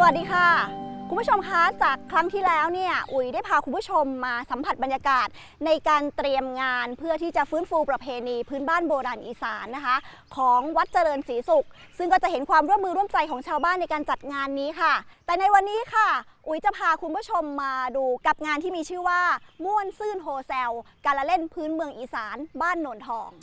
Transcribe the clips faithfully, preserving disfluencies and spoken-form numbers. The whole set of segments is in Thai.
วัสดีค่ะคุณผู้ชมคะจากครั้งที่แล้วเนี่ยอุ๋ยได้พาคุณผู้ชมมาสัมผัสบรรยากาศในการเตรียมงานเพื่อที่จะฟื้นฟูประเพณีพื้นบ้านโบราณอีสานนะคะของวัดเจริญศรีสุขซึ่งก็จะเห็นความร่วมมือร่วมใจของชาวบ้านในการจัดงานนี้ค่ะแต่ในวันนี้ค่ะอุ๋ยจะพาคุณผู้ชมมาดูกับงานที่มีชื่อว่าม่วนซื่นโฮแซลการละเล่นพื้นเมืองอีสานบ้านโนนทอง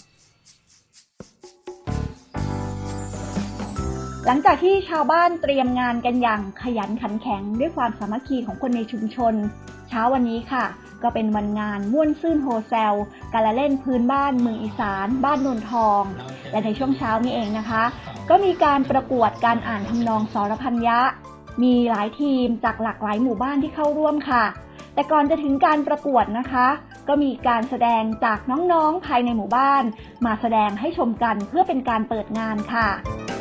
หลังจากที่ชาวบ้านเตรียมงานกันอย่างขยันขันแข็งด้วยความสามัคคีของคนในชุมชนเช้าวันนี้ค่ะก็เป็นวันงานม่วนซื่นโฮแซลการละเล่นพื้นบ้านเมืองอีสานบ้านโนนทองและในช่วงเช้านี้เองนะคะก็มีการประกวดการอ่านทำนองสรพัญญะมีหลายทีมจากหลากหลายหมู่บ้านที่เข้าร่วมค่ะแต่ก่อนจะถึงการประกวดนะคะก็มีการแสดงจากน้องๆภายในหมู่บ้านมาแสดงให้ชมกันเพื่อเป็นการเปิดงานค่ะ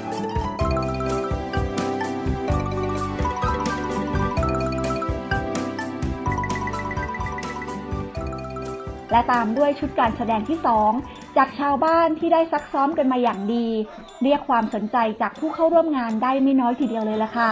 และตามด้วยชุดการแสดงที่สองจากชาวบ้านที่ได้ซักซ้อมกันมาอย่างดีเรียกความสนใจจากผู้เข้าร่วมงานได้ไม่น้อยทีเดียวเลยล่ะค่ะ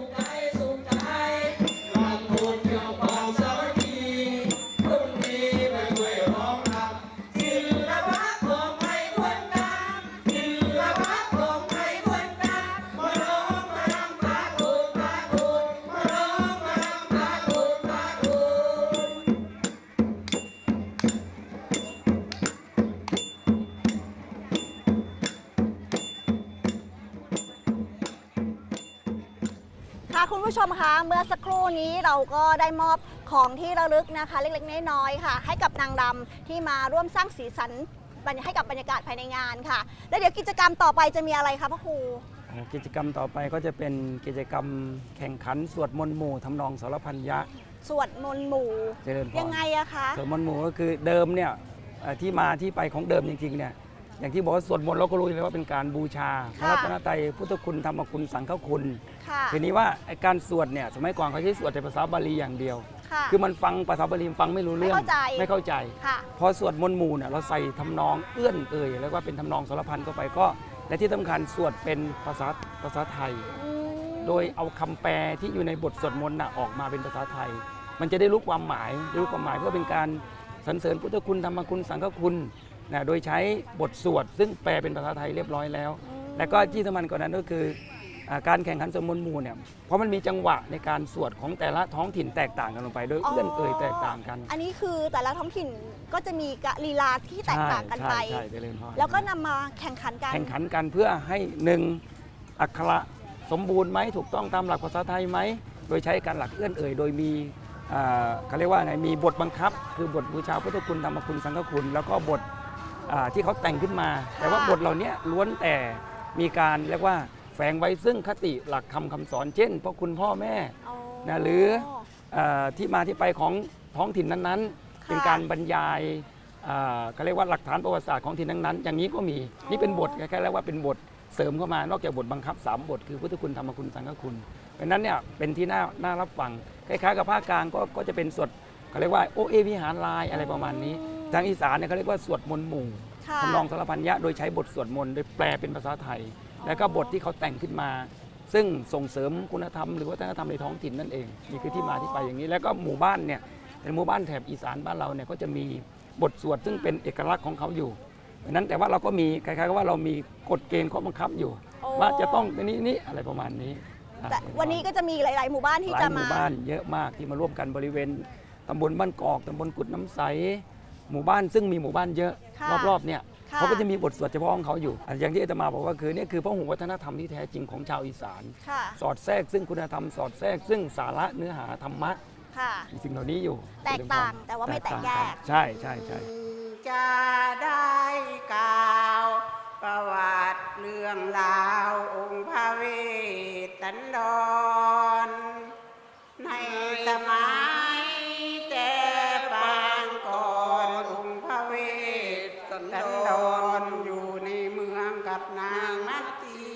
คุณผู้ชมคะเมื่อสักครู่นี้เราก็ได้มอบของที่ระลึกนะคะเล็กๆน้อยๆค่ะให้กับนางรำที่มาร่วมสร้างสีสันให้กับบรรยากาศภายในงานค่ะแล้วเดี๋ยวกิจกรรมต่อไปจะมีอะไรคะพ่อครูกิจกรรมต่อไปก็จะเป็นกิจกรรมแข่งขันสวดมนต์หมู่ทำนองสรพัญญะสวดมนต์หมู่ยังไงอะคะสวดมนต์หมู่ก็คือเดิมเนี่ยที่มาที่ไปของเดิมจริงๆเนี่ยอย่างที่บอกว่าสวดมนต์เราก็รู้เลยว่าเป็นการบูชาพระรัตนตรัยพุทธคุณธรรมคุณสังฆคุณทีนี้ว่าการสวดเนี่ยสมัยก่อนเขาใช้สวดในภาษาบาลีอย่างเดียวคือมันฟังภาษาบาลีฟังไม่รู้เรื่องไม่เข้าใจพอสวดมนต์หมู่เนี่ยเราใส่ทำนองเอื้อนเอ่ยแล้วก็เป็นทำนองสรพันเข้าไปก็และที่สำคัญสวดเป็นภาษาภาษาไทยโดยเอาคำแปลที่อยู่ในบทสวดมนต์ออกมาเป็นภาษาไทยมันจะได้รู้ความหมายรู้ความหมายเพื่อเป็นการสรรเสริญพุทธคุณธรรมคุณสังฆคุณนะโดยใช้บทสวดซึ่งแปลเป็นภาษาไทยเรียบร้อยแล้วและก็ที่สำคัญกว่านั้นก็คือการแข่งขันสวดมนต์หมู่เนี่ยเพราะมันมีจังหวะในการสวดของแต่ละท้องถิ่นแตกต่างกันลงไปโดยเอื้อนเอ่ยแตกต่างกันอันนี้คือแต่ละท้องถิ่นก็จะมีลีลาที่แตกต่างกันไปแล้วก็นำมาแข่งขันกันแข่งขันกันเพื่อให้หนึ่งอักขระสมบูรณ์ไหมถูกต้องตามหลักภาษาไทยไหมโดยใช้การหลักเอื้อนเอ่ยโดยมีเขาเรียกว่าไงมีบทบังคับคือบทบูชาพุทธคุณธรรมคุณสังฆคุณแล้วก็บทที่เขาแต่งขึ้นมาแต่ว่าบทเหล่านี้ล้วนแต่มีการเรียกว่าแฝงไว้ซึ่งคติหลักคำคำสอนเช่นพ่อคุณพ่อแม่นะหรือที่มาที่ไปของท้องถิ่นนั้นๆเป็นการบรรยายเขาเรียกว่าหลักฐานประวัติศาสตร์ของถิ่นนั้นๆอย่างนี้ก็มีนี่เป็นบทแค่เรียกว่าเป็นบทเสริมเข้ามานอกจากบทบังคับสามบทคือพุทธคุณธรรมคุณสังฆคุณเพราะนั้นเนี่ยเป็นที่น่าน่ารับฟังคล้ายๆกับภาคกลางก็ก็จะเป็นสวดเขาเรียกว่าโอเอวิหารลายอะไรประมาณนี้ทางอีสานเนี่ยเขาเรียกว่าสวดมนต์หมู่ทำนองสรพัญญะโดยใช้บทสวดมนต์โดยแปลเป็นภาษาไทยแล้วก็บทที่เขาแต่งขึ้นมาซึ่งส่งเสริมคุณธรรมหรือวัฒนธรรมในท้องถิ่นนั่นเองนี่คือที่มาที่ไปอย่างนี้แล้วก็หมู่บ้านเนี่ยเป็นหมู่บ้านแถบอีสานบ้านเราเนี่ยก็จะมีบทสวดซึ่งเป็นเอกลักษณ์ของเขาอยู่เพราะนั้นแต่ว่าเราก็มีคล้ายๆกับว่าเรามีกฎเกณฑ์ข้อบังคับอยู่ว่าจะต้องในนี้นี้อะไรประมาณนี้แต่วันนี้ก็จะมีหลายๆหมู่บ้านที่จะมาหมู่บ้านเยอะมากที่มาร่วมกันบริเวณตำบลบ้านกอกตำบลกุดน้ำใสหมู่บ้านซึ่งมีหมู่บ้านเยอะรอบๆเนี่ยเขาก็จะมีบทสวดเฉพาะของเขาอยู่อย่างที่อาตมาบอกว่าคือนี่คือพหุวัฒนธรรมที่แท้จริงของชาวอีสานสอดแทรกซึ่งคุณธรรมสอดแทรกซึ่งสาระเนื้อหาธรรมะมีสิ่งเหล่านี้อยู่แตกต่างแต่ว่าไม่แตกแยกใช่ใช่ใช่จะได้กล่าวประวัติเรื่องราวองค์พระเวสสันดรในสมัยแต่ปางก่อนองค์พระเวสสันดรอยู่ในเมืองกับนางนัตตี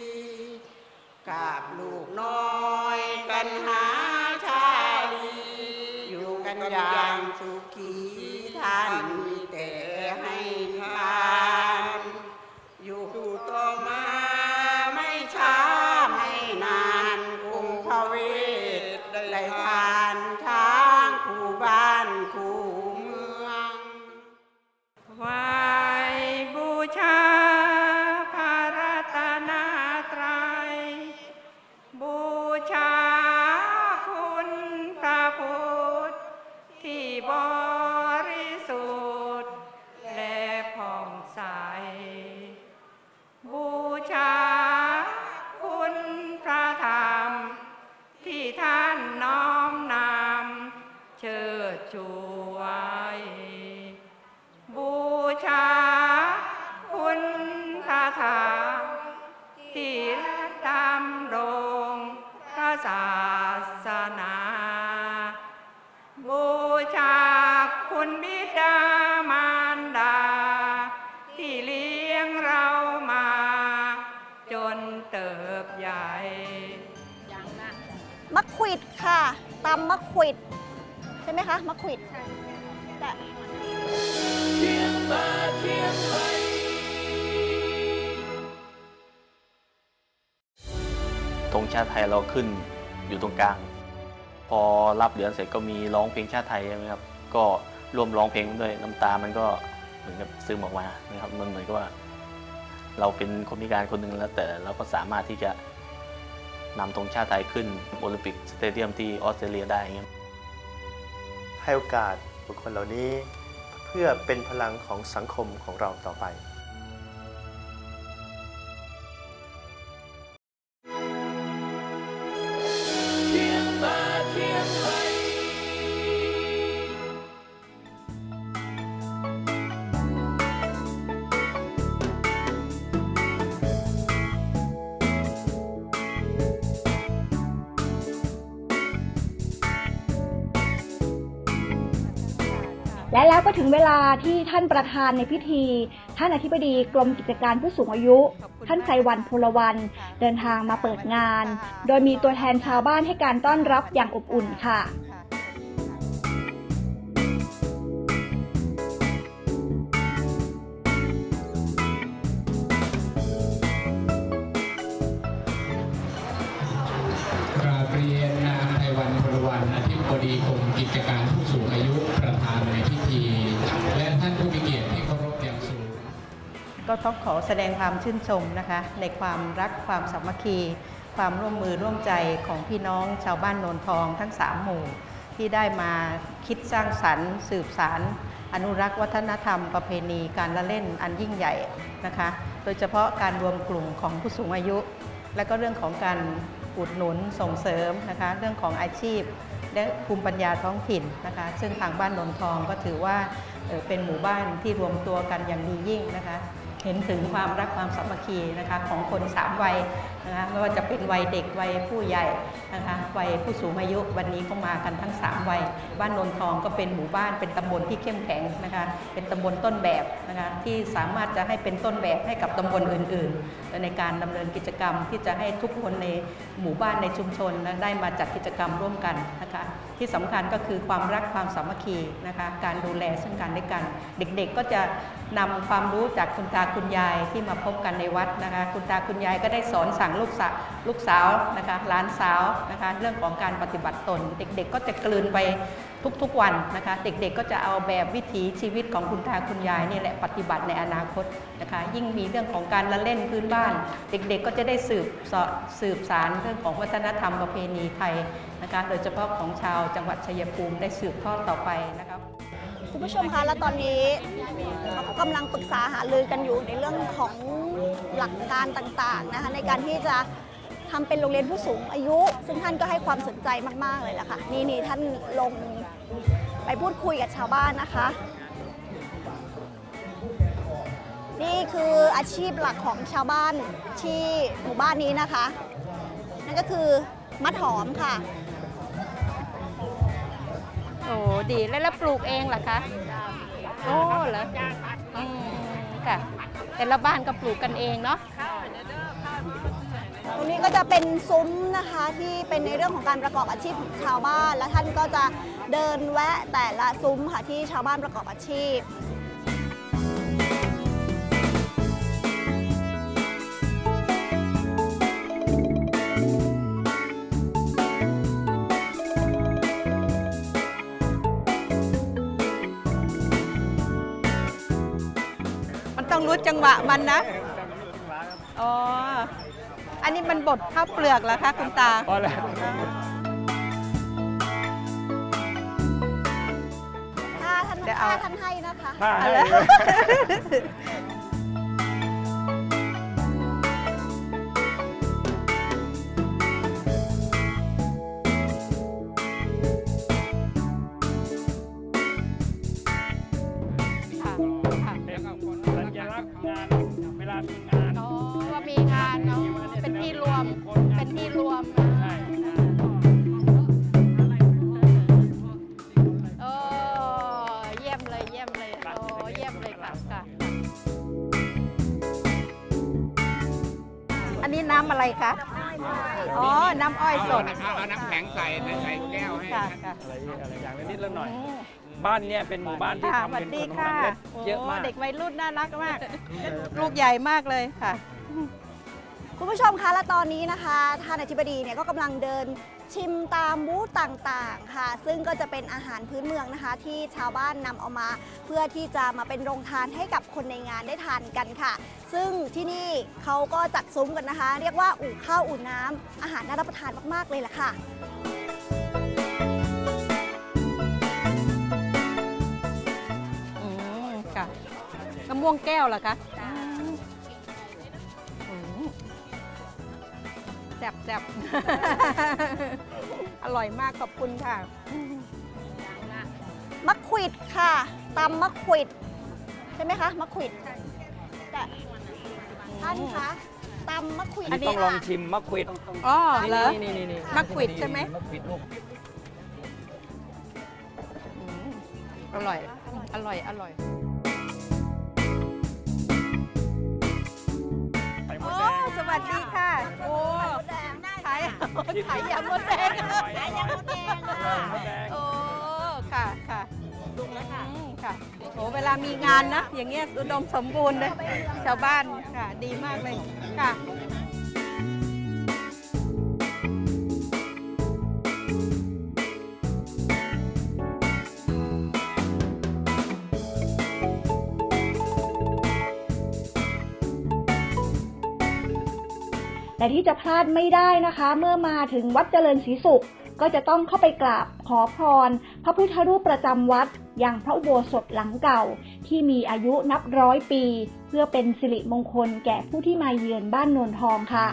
กับลูกน้อยกันหาชาลีอยู่กันอย่างสุขีท่านมีแต่ให้ทานอยู่ต่อมาไม่ช้าไม่นานองค์พระนเติบใหญ่มะขวิดค่ะตำมะขวิดใช่ไหมคะมะขวิดแต่ธงชาติไทยเราขึ้นอยู่ตรงกลางพอรับเหรียญเสร็จก็มีร้องเพลงชาติไทยใช่ไหมครับก็ร่วมร้องเพลงด้วยน้ำตามันก็เหมือนกับซึมออกมานะครับมันเหมือนกับว่าเราเป็นคนพิการคนหนึ่งแล้วแต่เราก็สามารถที่จะนำธงชาติไทยขึ้นโอลิมปิกสเตเดียมที่ออสเตรเลียได้เงี้ยให้โอกาสบุคคลเหล่านี้เพื่อเป็นพลังของสังคมของเราต่อไปและแล้วก็ถึงเวลาที่ท่านประธานในพิธีท่านอธิบดีกรมกิจการผู้สูงอายุท่านไพวรรณ พลวรรณเดินทางมาเปิดงานโดยมีตัวแทนชาวบ้านให้การต้อนรับอย่างอบอุ่นค่ะกราบเรียนนางไพวรรณ พลวรรณอธิบดีกรมกิจการผู้สูงอายุประธานในพิธีและท่านผู้มีเกียรติที่เคารพอย่างสูงก็ต้องขอแสดงความชื่นชมนะคะในความรักความสามัคคีความร่วมมือร่วมใจของพี่น้องชาวบ้านโนนทองทั้งสามหมู่ที่ได้มาคิดสร้างสรรค์สืบสารอนุรักษ์วัฒนธรรมประเพณีการละเล่นอันยิ่งใหญ่นะคะโดยเฉพาะการรวมกลุ่มของผู้สูงอายุ และก็เรื่องของการอุดหนุนส่งเสริมนะคะเรื่องของอาชีพและภูมิปัญญาท้องถิ่นนะคะซึ่งทางบ้านโนนทองก็ถือว่าเป็นหมู่บ้านที่รวมตัวกันอย่างดียิ่งนะคะเห็นถึงความรักความสามัคคีนะคะของคนสามวัยนะคะไม่ว่าจะเป็นวัยเด็กวัยผู้ใหญ่นะคะวัยผู้สูงอายุวันนี้ก็มากันทั้งสามวัยบ้านโนนทองก็เป็นหมู่บ้านเป็นตำบลที่เข้มแข็งนะคะเป็นตำบลต้นแบบนะคะที่สามารถจะให้เป็นต้นแบบให้กับตำบลอื่นๆในการดำเนินกิจกรรมที่จะให้ทุกคนในหมู่บ้านในชุมชนได้มาจัดกิจกรรมร่วมกันนะคะที่สำคัญก็คือความรักความสามัคคีนะคะการดูแลซึ่งกันและกันเด็กๆก็จะนำความรู้จากคุณตาคุณยายที่มาพบกันในวัดนะคะคุณตาคุณยายก็ได้สอนสั่งลูกสาวลูกสาวนะคะหลานสาวนะคะเรื่องของการปฏิบัติตนเด็กๆก็จะกลืนไปทุกๆวันนะคะเด็กๆก็จะเอาแบบวิถีชีวิตของคุณตาคุณยายนี่แหละปฏิบัติในอนาคตนะคะยิ่งมีเรื่องของการละเล่นพื้นบ้านเด็กๆก็จะได้สืบสืบสารเรื่องของวัฒนธรรมประเพณีไทยนะคะโดยเฉพาะของชาวจังหวัดชัยภูมิได้สืบทอดต่อไปนะครับคุณผู้ชมคะและตอนนี้เรากำลังปรึกษาหารือกันอยู่ในเรื่องของหลักการต่างๆนะคะในการที่จะทำเป็นโรงเรียนผู้สูงอายุซึ่งท่านก็ให้ความสนใจมากๆเลยแหละค่ะนี่นี่ท่านลงไปพูดคุยกับชาวบ้านนะคะนี่คืออาชีพหลักของชาวบ้านที่หมู่บ้านนี้นะคะนั่นก็คือมัดหอมค่ะโอ้ดีแล้วเราปลูกเองเหรอคะโอ้เหรออืมค่ะแต่ละบ้านก็ปลูกกันเองเนาะตรงนี้ก็จะเป็นซุ้มนะคะที่เป็นในเรื่องของการประกอบอาชีพของชาวบ้านและท่านก็จะเดินแวะแต่ละซุ้มค่ะที่ชาวบ้านประกอบอาชีพต้องรู้จังหวะมันนะอ๋ออันนี้มันบดข้าวเปลือกเหรอคะคุณตาพอแล้วถ้าท่านถ้าท่านให้นะคะถ้าให้มีงานเนาะเป็นที่รวมเป็นที่รวมโอ้เยี่ยมเลยเยี่ยมเลยโอ้เยี่ยมเลยค่ะค่ะอันนี้น้ำอะไรคะอ๋อน้ำอ้อยสดเอาน้ำแข็งใส่ใส่แก้วให้อะไรอะไรอย่างนิดละหน่อยบ้านเนี่ยเป็นหมู่บ้านที่ทำเป็นขนมปังเล็กเยอะมากเด็กวัยรุ่นน่ารักมากลูกใหญ่มากเลยค่ะคุณผู้ชมคะและตอนนี้นะคะท่านอธิบดีเนี่ยก็กำลังเดินชิมตามบูธต่างๆค่ะซึ่งก็จะเป็นอาหารพื้นเมืองนะคะที่ชาวบ้านนำเอามาเพื่อที่จะมาเป็นโรงทานให้กับคนในงานได้ทานกันค่ะซึ่งที่นี่เขาก็จัดซุ้มกันนะคะเรียกว่าอู่ข้าวอู่น้ำอาหารน่ารับประทานมากๆเลยล่ะค่ะอืมค่ะมะม่วงแก้วเหรอคะแซ่บแซ่บอร่อยมากขอบคุณค่ะมะขวิดค่ะตำมะขวิดใช่ไหมคะมะขวิดแต่ท่านคะตำมะขวิดอันนี้ต้องลองชิมมะขวิดอ๋อเหรอมะขวิดใช่ไหมมะขวิดลูกอร่อยอร่อยอร่อยสวัสดีค่ะโอ้ขายขายยำมดแดงขายยำมดแดงโอ้ค่ะค่ะลุงแล้วค่ะค่ะโอ้เวลามีงานนะอย่างเงี้ยอุดมสมบูรณ์เลยชาวบ้านค่ะดีมากเลยค่ะและที่จะพลาดไม่ได้นะคะเมื่อมาถึงวัดเจริญศรีสุขก็จะต้องเข้าไปกราบขอพรพระพุทธรูปประจำวัดอย่างพระอุโบสถหลังเก่าที่มีอายุนับร้อยปีเพื่อเป็นสิริมงคลแก่ผู้ที่มาเยือนบ้านโนนทองค่ะ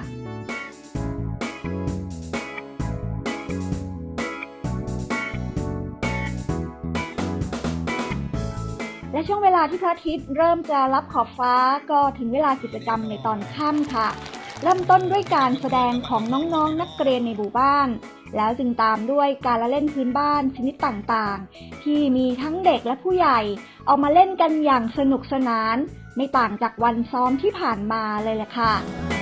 และช่วงเวลาที่พระอาทิตย์เริ่มจะรับขอบฟ้าก็ถึงเวลากิจกรรมในตอนค่ำค่ะเริ่มต้นด้วยการแสดงของน้องๆ นักเรียนในหมู่บ้านแล้วจึงตามด้วยการละเล่นพื้นบ้านชนิดต่างๆที่มีทั้งเด็กและผู้ใหญ่ออกมาเล่นกันอย่างสนุกสนานไม่ต่างจากวันซ้อมที่ผ่านมาเลยแหละค่ะ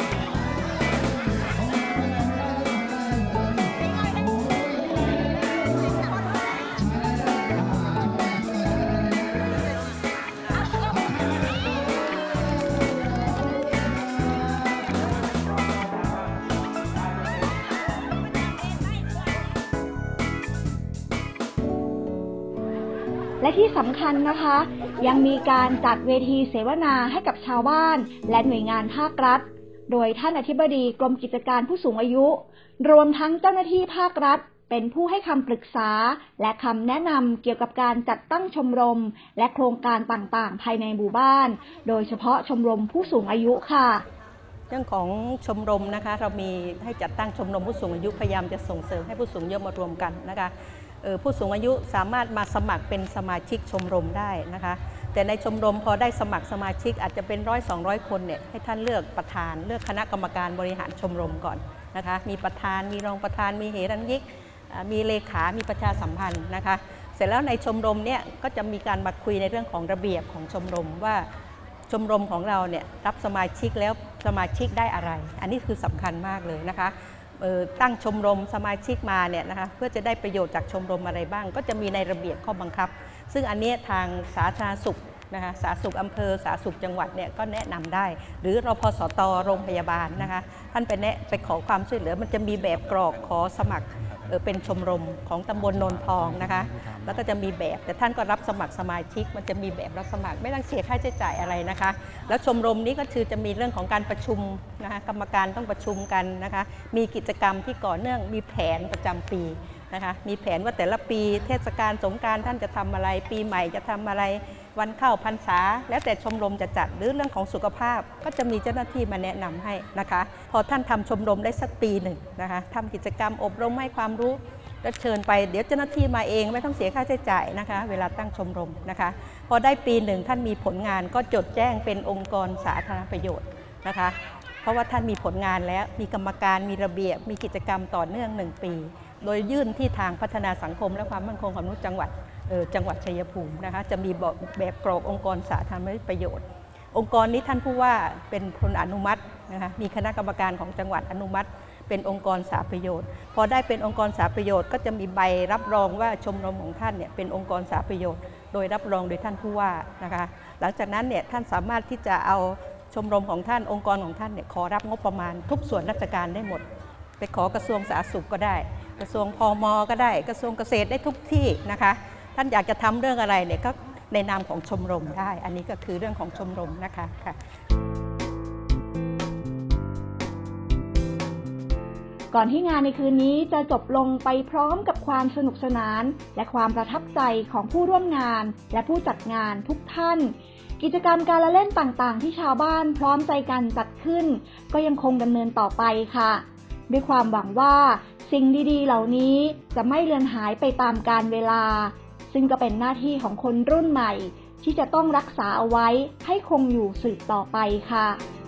และที่สำคัญนะคะยังมีการจัดเวทีเสวนาให้กับชาวบ้านและหน่วยงานภาครัฐโดยท่านอธิบดีกรมกิจการผู้สูงอายุรวมทั้งเจ้าหน้าที่ภาครัฐเป็นผู้ให้คำปรึกษาและคำแนะนำเกี่ยวกับการจัดตั้งชมรมและโครงการต่างๆภายในหมู่บ้านโดยเฉพาะชมรมผู้สูงอายุค่ะเรื่องของชมรมนะคะเรามีให้จัดตั้งชมรมผู้สูงอายุพยายามจะส่งเสริมให้ผู้สูงอายุมารวมกันนะคะผู้สูงอายุสามารถมาสมัครเป็นสมาชิกชมรมได้นะคะแต่ในชมรมพอได้สมัครสมาชิกอาจจะเป็นร้อยสองร้อยคนเนี่ยให้ท่านเลือกประธานเลือกคณะกรรมการบริหารชมรมก่อนนะคะมีประธานมีรองประธานมีเหรัญยิกมีเลขามีประชาสัมพันธ์นะคะเสร็จแล้วในชมรมเนี่ยก็จะมีการมาคุยในเรื่องของระเบียบของชมรมว่าชมรมของเราเนี่ยรับสมาชิกแล้วสมาชิกได้อะไรอันนี้คือสำคัญมากเลยนะคะตั้งชมรมสมาชิกมาเนี่ยนะคะเพื่อจะได้ประโยชน์จากชมรมอะไรบ้างก็จะมีในระเบียบข้อบังคับซึ่งอันนี้ทางสาธารณสุขนะคะสาธารณสุขอำเภอสาธารณสุขจังหวัดเนี่ยก็แนะนำได้หรือรพสตโรงพยาบาลนะคะท่านไปแนะไปขอความช่วยเหลือมันจะมีแบบกรอกขอสมัครเป็นชมรมของตำบลโนนทองนะคะแล้วก็จะมีแบบแต่ท่านก็รับสมัครสมาชิกมันจะมีแบบรับสมัครไม่ต้องเสียค่าใช้จ่ายอะไรนะคะแล้วชมรมนี้ก็คือจะมีเรื่องของการประชุมนะคะกรรมการต้องประชุมกันนะคะมีกิจกรรมที่ก่อเนื่องมีแผนประจำปีนะคะมีแผนว่าแต่ละปีเทศกาลสงกรานต์ท่านจะทำอะไรปีใหม่จะทำอะไรวันเข้าพรรษาแล้วแต่ชมรมจะจัดหรือเรื่องของสุขภาพก็จะมีเจ้าหน้าที่มาแนะนำให้นะคะพอท่านทำชมรมได้สักปีหนึ่งนะคะทำกิจกรรมอบรมให้ความรู้แล้วเชิญไปเดี๋ยวเจ้าหน้าที่มาเองไม่ต้องเสียค่าใช้จ่ายนะคะเวลาตั้งชมรมนะคะพอได้ปีหนึ่งท่านมีผลงานก็จดแจ้งเป็นองค์กรสาธารณประโยชน์นะคะเพราะว่าท่านมีผลงานแล้วมีกรรมการมีระเบียบมีกิจกรรมต่อเนื่องหนึ่งปีโดยยื่นที่ทางพัฒนาสังคมและความมั่นคงของมนุษย์จังหวัดจังหวัดชัยภูมินะคะจะมีแบบกรอกองค์กรสาธารณประโยชน์องค์กรนี้ท่านผู้ว่าเป็นคนอนุมัตินะคะมีคณะกรรมการของจังหวัดอนุมัติเป็นองค์กรสาประโยชน์พอได้เป็นองค์กรสาประโยชน์ก็จะมีใบรับรองว่าชมรมของท่านเนี่ยเป็นองค์กรสาประโยชน์โดยรับรองโดยท่านผู้ว่านะคะหลังจากนั้นเนี่ยท่านสามารถที่จะเอาชมรมของท่านองค์กรของท่านเนี่ยขอรับงบประมาณทุกส่วนราชการได้หมดไปขอกระทรวงสาธารณสุขก็ได้กระทรวงพม.ก็ได้กระทรวงเกษตรได้ทุกที่นะคะท่านอยากจะทำเรื่องอะไรเนี่ยก็ในนามของชมรมได้อันนี้ก็คือเรื่องของชมรมนะคะค่ะก่อนที่งานในคืนนี้จะจบลงไปพร้อมกับความสนุกสนานและความประทับใจของผู้ร่วมงานและผู้จัดงานทุกท่านกิจกรรมการละเล่นต่างๆที่ชาวบ้านพร้อมใจกันจัดขึ้นก็ยังคงดำเนินต่อไปค่ะด้วยความหวังว่าสิ่งดีๆเหล่านี้จะไม่เลือนหายไปตามกาลเวลาซึ่งก็เป็นหน้าที่ของคนรุ่นใหม่ที่จะต้องรักษาเอาไว้ให้คงอยู่สืบต่อไปค่ะ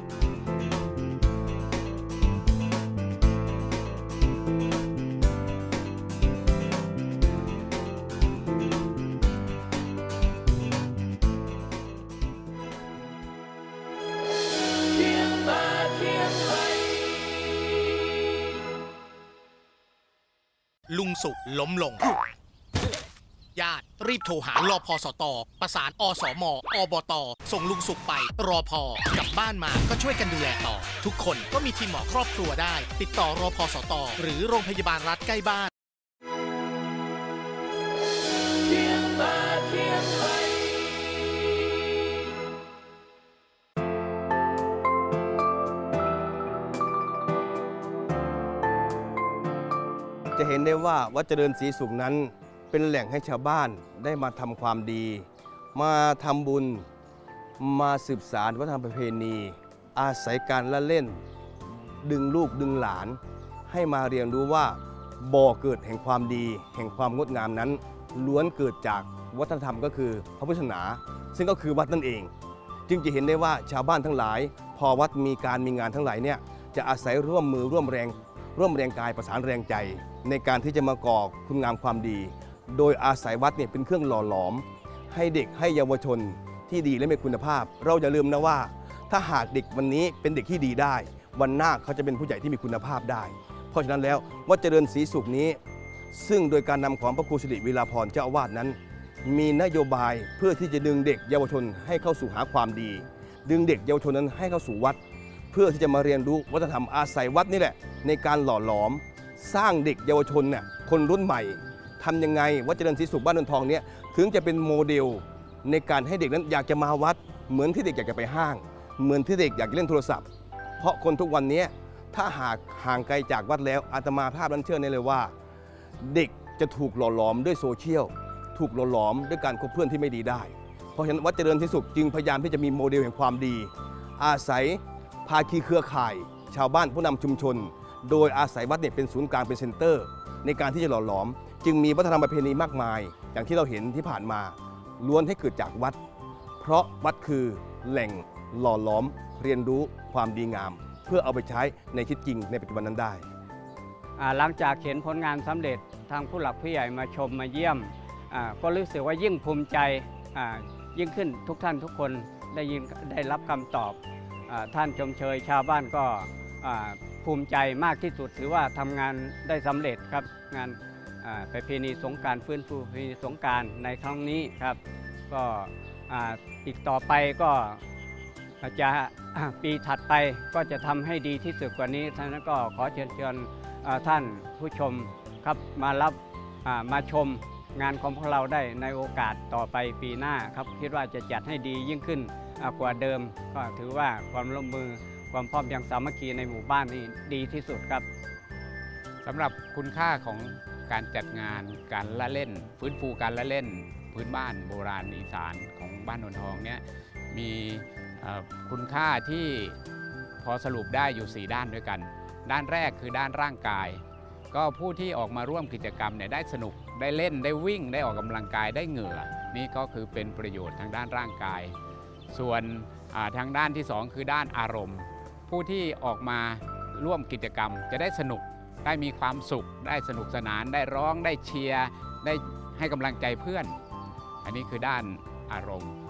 ลุงสุขล้มลงญาติรีบโทรหารพสตประสานอสมอบตส่งลุงสุขไปรพกลับบ้านมาก็ช่วยกันดูแลต่อทุกคนก็มีทีมหมอครอบครัวได้ติดต่อรพสตหรือโรงพยาบาลรัฐใกล้บ้านจะเห็นได้ว่าวัดเจริญศรีสุขนั้นเป็นแหล่งให้ชาวบ้านได้มาทำความดีมาทำบุญมาสืบสานวัฒนธรรมประเพณีอาศัยการละเล่นดึงลูกดึงหลานให้มาเรียนรู้ว่าบ่อเกิดแห่งความดีแห่งความงดงามนั้นล้วนเกิดจากวัฒนธรรมก็คือพระพุทธศาสนาซึ่งก็คือวัดนั่นเองจึงจะเห็นได้ว่าชาวบ้านทั้งหลายพอวัดมีการมีงานทั้งหลายเนี่ยจะอาศัยร่วมมือร่วมแรงร่วมแรงกายประสานแรงใจในการที่จะมาก่อคุณงามความดีโดยอาศัยวัดเนี่ยเป็นเครื่องหล่อหลอมให้เด็กให้เยาวชนที่ดีและมีคุณภาพเราอย่าลืมนะว่าถ้าหากเด็กวันนี้เป็นเด็กที่ดีได้วันหน้าเขาจะเป็นผู้ใหญ่ที่มีคุณภาพได้เพราะฉะนั้นแล้ววัดเจริญศรีสุขนี้ซึ่งโดยการนำของพระครูสิริวีราภรณ์เจ้าอาวาสนั้นมีนโยบายเพื่อที่จะดึงเด็กเยาวชนให้เข้าสู่หาความดีดึงเด็กเยาวชนนั้นให้เข้าสู่วัดเพื่อที่จะมาเรียนรู้วัฒนธรรมอาศัยวัดนี่แหละในการหล่อหลอมสร้างเด็กเยาวชนเนี่ยคนรุ่นใหม่ทำยังไงวัดเจริญศรีสุขบ้านนนทองเนี่ยถึงจะเป็นโมเดลในการให้เด็กนั้นอยากจะมาวัดเหมือนที่เด็กอยากจะไปห้างเหมือนที่เด็กอยากจะเล่นโทรศัพท์เพราะคนทุกวันนี้ถ้าหากห่างไกลจากวัดแล้วอาตมาภาพนั้นเชื่อแน่เลยว่าเด็กจะถูกหล่อหลอมด้วยโซเชียลถูกหล่อหลอมด้วยการคบเพื่อนที่ไม่ดีได้เพราะฉะนั้นวัดเจริญศรีสุขจึงพยายามที่จะมีโมเดลแห่งความดีอาศัยภาคีเครือข่ายชาวบ้านผู้นำชุมชนโดยอาศัยวัดเนี่ยเป็นศูนย์กลางเป็นเซ็นเตอร์ในการที่จะหล่อหลอมจึงมีวัฒนธรรมประเพณีมากมายอย่างที่เราเห็นที่ผ่านมาล้วนให้เกิดจากวัดเพราะวัดคือแหล่งหล่อหลอมเรียนรู้ความดีงามเพื่อเอาไปใช้ในชีวิตจริงในปัจจุบันนั้นได้หลังจากเห็นผลงานสำเร็จทางผู้หลักผู้ใหญ่มาชมมาเยี่ยมก็รู้สึกว่ายิ่งภูมิใจยิ่งขึ้นทุกท่านทุกคนได้ยินได้รับคำตอบท่านชมเชยชาวบ้านก็ภูมิใจมากที่สุดถือว่าทำงานได้สำเร็จครับงานประเพณีสงกรานต์ฟื้นฟูประเพณีสงกรานต์ในครั้งนี้ครับก็อีกต่อไปก็จะปีถัดไปก็จะทำให้ดีที่สุดกว่านี้ท่านก็ขอเชิญชวนท่านผู้ชมครับมารับมาชมงานของพวกเราได้ในโอกาสต่อไปปีหน้าครับคิดว่าจะจัดให้ดียิ่งขึ้นกว่าเดิมก็ถือว่าความร่วมมือความพร้อมเพรียงสามัคคีในหมู่บ้านนี่ดีที่สุดครับสำหรับคุณค่าของการจัดงานการละเล่นฟื้นฟูการละเล่นพื้นบ้านโบราณอีสานของบ้านนนทองเนี่ยมีคุณค่าที่พอสรุปได้อยู่สี่ด้านด้วยกันด้านแรกคือด้านร่างกายก็ผู้ที่ออกมาร่วมกิจกรรมเนี่ยได้สนุกได้เล่นได้วิ่งได้ออกกำลังกายได้เหงื่อนี่ก็คือเป็นประโยชน์ทางด้านร่างกายส่วนทางด้านที่สองคือด้านอารมณ์ผู้ที่ออกมาร่วมกิจกรรมจะได้สนุกได้มีความสุขได้สนุกสนานได้ร้องได้เชียร์ได้ให้กำลังใจเพื่อนอันนี้คือด้านอารมณ์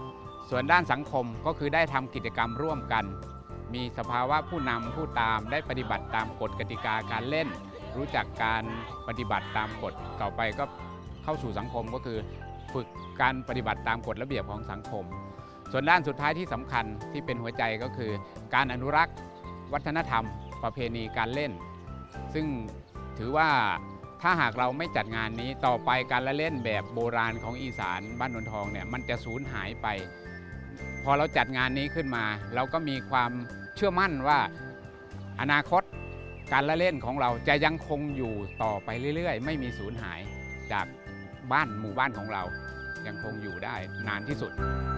ส่วนด้านสังคมก็คือได้ทำกิจกรรมร่วมกัน มีสภาวะผู้นำผู้ตามได้ปฏิบัติตามกฎกติกาการเล่น รู้จักการปฏิบัติตามกฎต่อไปก็เข้าสู่สังคมก็คือฝึกการปฏิบัติตามกฎระเบียบของสังคม ส่วนด้านสุดท้ายที่สำคัญที่เป็นหัวใจก็คือการอนุรักษ์วัฒนธรรมประเพณีการเล่นซึ่งถือว่าถ้าหากเราไม่จัดงานนี้ต่อไปการละเล่นแบบโบราณของอีสานบ้านนนทองเนี่ยมันจะสูญหายไปพอเราจัดงานนี้ขึ้นมาเราก็มีความเชื่อมั่นว่าอนาคตการละเล่นของเราจะยังคงอยู่ต่อไปเรื่อยๆไม่มีสูญหายจากบ้านหมู่บ้านของเรายังคงอยู่ได้นานที่สุด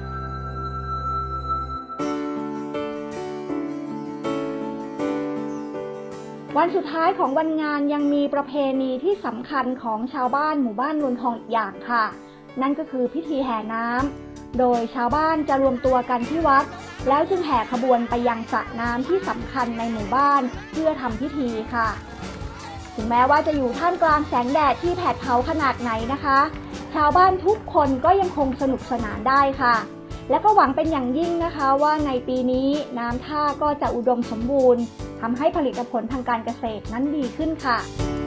วันสุดท้ายของวันงานยังมีประเพณีที่สำคัญของชาวบ้านหมู่บ้านนวลทองอีกอย่างค่ะนั่นก็คือพิธีแห่น้ำโดยชาวบ้านจะรวมตัวกันที่วัดแล้วจึงแห่ขบวนไปยังสระน้ำที่สำคัญในหมู่บ้านเพื่อทำพิธีค่ะถึงแม้ว่าจะอยู่ท่ามกลางแสงแดดที่แผดเผาขนาดไหนนะคะชาวบ้านทุกคนก็ยังคงสนุกสนานได้ค่ะและก็หวังเป็นอย่างยิ่งนะคะว่าในปีนี้น้ำท่าก็จะอุดมสมบูรณ์ทำให้ผลิตผลทางการเกษตรนั้นดีขึ้นค่ะ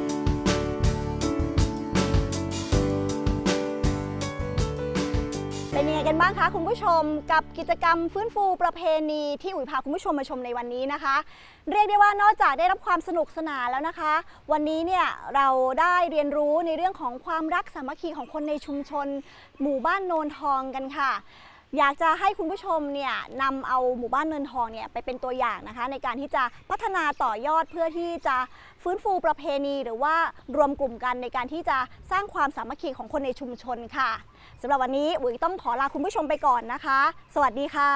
เป็นยังไงกันบ้างคะคุณผู้ชมกับกิจกรรมฟื้นฟูประเพณีที่อุ๋ยพาคุณผู้ชมมาชมในวันนี้นะคะเรียกได้ว่านอกจากได้รับความสนุกสนานแล้วนะคะวันนี้เนี่ยเราได้เรียนรู้ในเรื่องของความรักสามัคคีของคนในชุมชนหมู่บ้านโนนทองกันค่ะอยากจะให้คุณผู้ชมเนี่ยนำเอาหมู่บ้านเนินทองเนี่ยไปเป็นตัวอย่างนะคะในการที่จะพัฒนาต่อยอดเพื่อที่จะฟื้นฟูประเพณีหรือว่ารวมกลุ่มกันในการที่จะสร้างความสามัคคีของคนในชุมชนค่ะสำหรับวันนี้อุ๋ยต้องขอลาคุณผู้ชมไปก่อนนะคะสวัสดีค่ะ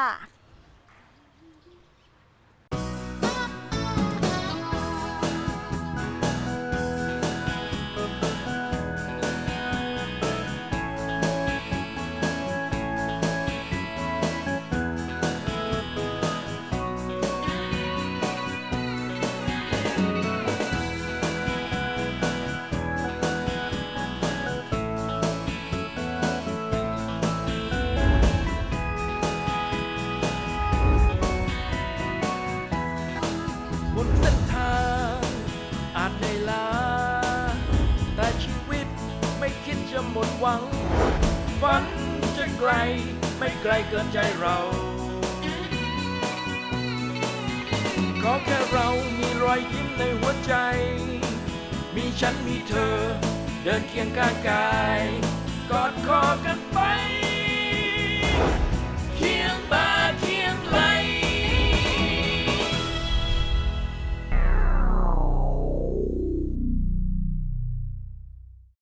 หมดหวังฝันจะไกลไม่ไกลเกินใจเราขอแค่เรามีรอยยิ้มในหัวใจมีฉันมีเธอเดินเคียงข้างกายกอดคอกันไป